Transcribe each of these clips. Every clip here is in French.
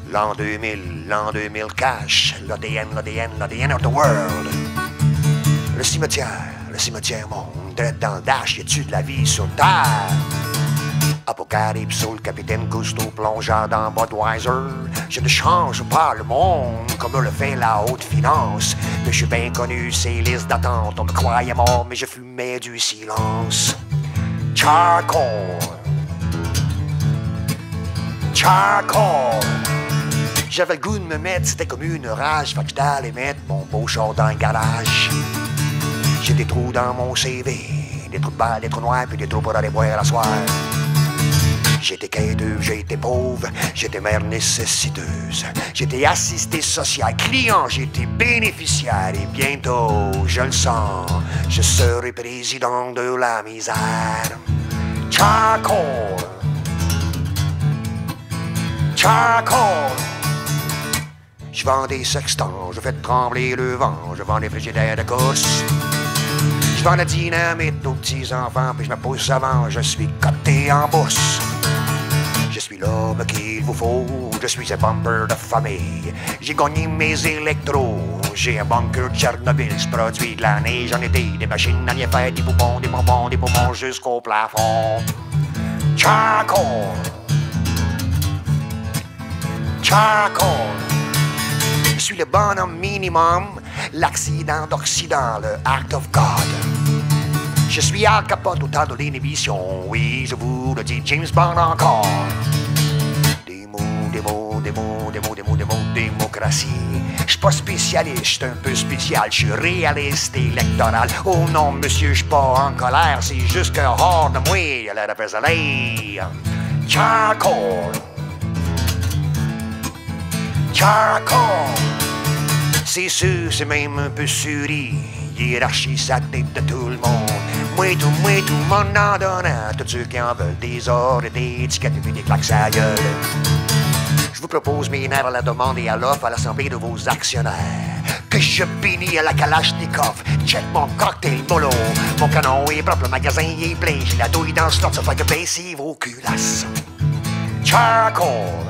L'an 2000 cache l'ADN of the world. Le cimetière monte, direct dans le dash, y a-tu de la vie sur terre? Apocalypse, le capitaine Cousteau, plongeur dans Budweiser. Je ne change pas le monde comme le fait la haute finance. Mais je suis bien connu, ces listes d'attente. On me croyait mort, mais je fumais du silence. Charcoal. J'avais le goût de me mettre, c'était comme une rage. Fait que j'étais allé mettre mon beau char dans le garage. J'ai des trous dans mon CV, des trous de balles, des trous noirs, puis des trous pour aller boire à soir. J'étais quêteux, j'étais pauvre, j'étais mère nécessiteuse. J'étais assisté social, client, j'étais bénéficiaire. Et bientôt, je le sens, je serai président de la misère. Charcoal. Je vends des sextants, je fais trembler le vent, je vends des frigidaires de course. Je vends la dynamite aux petits-enfants, puis je me pousse avant, je suis coté en bourse. Je suis l'homme qu'il vous faut, je suis un bumper de famille. J'ai gagné mes électros, j'ai un bunker de Tchernobyl. Je produis de la neige en été, des machines à rien faire, des bonbons jusqu'au plafond. Charcoal. Je suis le bonhomme minimum, l'accident d'Occident, le act of God. Je suis Al Capote au temps de l'inhibition, oui, je vous le dis, James Bond encore. Démocratie. Je suis pas spécialiste, je suis un peu spécial, je suis réaliste électoral. Oh non, monsieur, je suis pas en colère, c'est juste que hors de moi, il y a l'air de soleil. Charcoal. C'est sûr, c'est même un peu suri. Hiérarchie, ça tête de tout le monde. Moi, tout le monde en donne à tous ceux qui en veulent des ordres et des étiquettes et puis des claques à gueule. Je vous propose mes nerfs à la demande et à l'offre à l'assemblée de vos actionnaires. Que je bénis à la Kalachnikov. Check mon cocktail mollo. Mon canon est propre, le magasin est plein. J'ai la douille dans le slot, ça fait que baisser vos culasses. Charcoal.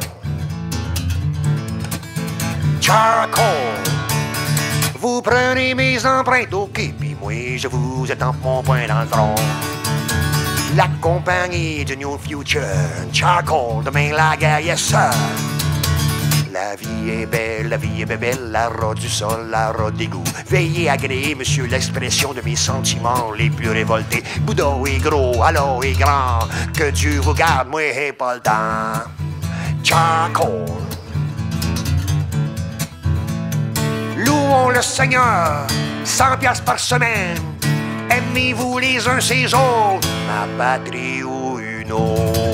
Vous prenez mes empreintes, ok, puis moi je vous étampe mon poing dans le front. La compagnie du New Future, Charcoal, demain la guerre, yes sir. La vie est belle, la ras du sol, la ras d'égout. Veillez à agréer, monsieur, l'expression de mes sentiments les plus révoltés. Bouddha est gros, Allah est grand, que Dieu vous garde, moi j'ai pas le temps. Charcoal. Louons le Seigneur, 100 piastres par semaine. Aimez-vous les uns ces autres, ma patrie ou une autre.